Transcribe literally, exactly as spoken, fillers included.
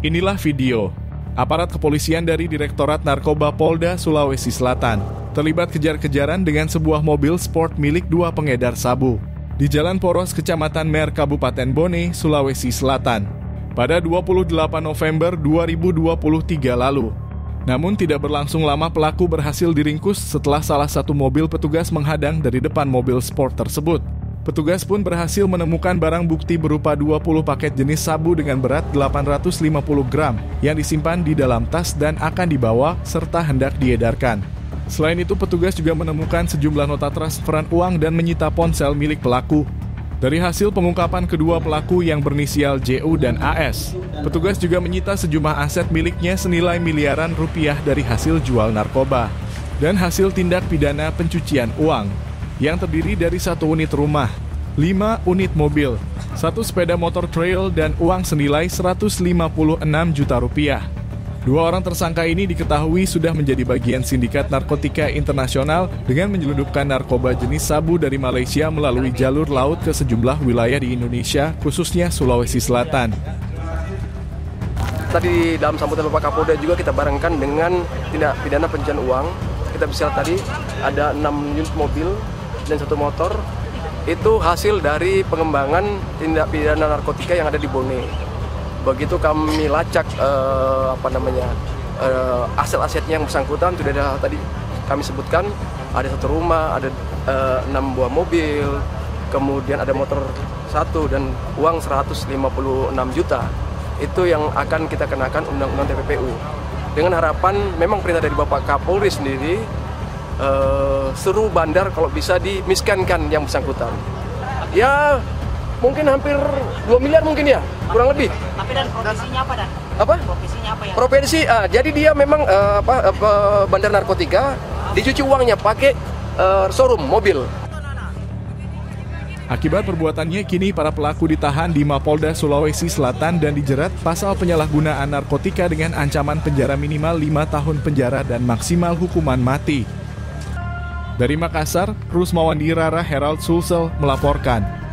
Inilah video. Aparat kepolisian dari Direktorat Narkoba Polda Sulawesi Selatan terlibat kejar-kejaran dengan sebuah mobil sport milik dua pengedar sabu di Jalan Poros, Kecamatan Mer, Kabupaten Bone, Sulawesi Selatan, pada dua puluh delapan November dua ribu dua puluh tiga lalu. Namun tidak berlangsung lama pelaku berhasil diringkus setelah salah satu mobil petugas menghadang dari depan mobil sport tersebut. Petugas pun berhasil menemukan barang bukti berupa dua puluh paket jenis sabu dengan berat delapan ratus lima puluh gram yang disimpan di dalam tas dan akan dibawa serta hendak diedarkan. Selain itu, petugas juga menemukan sejumlah nota transferan uang dan menyita ponsel milik pelaku. Dari hasil pengungkapan kedua pelaku yang berinisial J U dan A S, petugas juga menyita sejumlah aset miliknya senilai miliaran rupiah dari hasil jual narkoba dan hasil tindak pidana pencucian uang yang terdiri dari satu unit rumah, lima unit mobil, satu sepeda motor trail dan uang senilai seratus lima puluh enam juta rupiah. Dua orang tersangka ini diketahui sudah menjadi bagian sindikat narkotika internasional dengan menyelundupkan narkoba jenis sabu dari Malaysia melalui jalur laut ke sejumlah wilayah di Indonesia, khususnya Sulawesi Selatan. Tadi dalam sambutan Bapak Kapolda juga kita barengkan dengan tindak pidana pencucian uang. Kita bisa lihat tadi ada enam unit mobil dan satu motor. Itu hasil dari pengembangan tindak pidana narkotika yang ada di Bone. Begitu kami lacak eh, apa namanya eh, aset-asetnya yang bersangkutan, sudah ada tadi kami sebutkan ada satu rumah, ada eh, enam buah mobil, kemudian ada motor satu dan uang seratus lima puluh enam juta. Itu yang akan kita kenakan undang-undang T P P U. Dengan harapan memang perintah dari Bapak Kapolri sendiri, uh, seluruh bandar kalau bisa dimiskinkan yang bersangkutan. Ya mungkin hampir dua miliar mungkin ya, kurang lebih. Tapi dan profesinya apa dan? Apa? Profesinya apa ya? Profesi, uh, jadi dia memang uh, apa, uh, bandar narkotika, dicuci uangnya pakai uh, showroom mobil. Akibat perbuatannya, kini para pelaku ditahan di Mapolda Sulawesi Selatan dan dijerat pasal penyalahgunaan narkotika dengan ancaman penjara minimal lima tahun penjara dan maksimal hukuman mati. Dari Makassar, Rusmawandi Rara Herald Sulsel melaporkan.